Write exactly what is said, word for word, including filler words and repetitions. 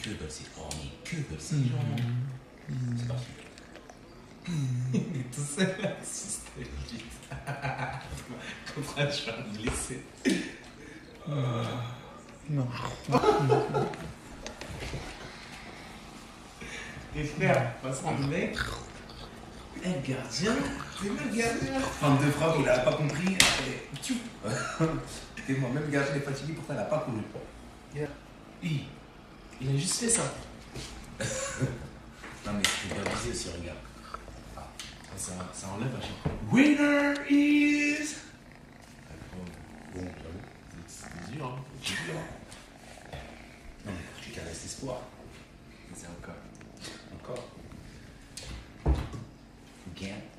que veulent ces... Oh, mais que veulent ces gens? C'est pas super. Tout ça, assisté vite. Pourquoi je vais me laisser? Non. Et frère, parce que le mec, eh, le gardien, c'est le gardien. Femme de frappe, il a pas compris. Tu Et moi-même, le gardien est fatigué, pourtant il a pas couru. Yeah. Il, il a juste fait ça. Non, mais tu peux viser aussi, regarde. Ah, ça, ça enlève à chaque fois. Winner is. Bon, j'avoue, c'est dur, hein. C'est dur, hein. Non, mais tu caresses l'espoir. C'est encore. Encore. Again.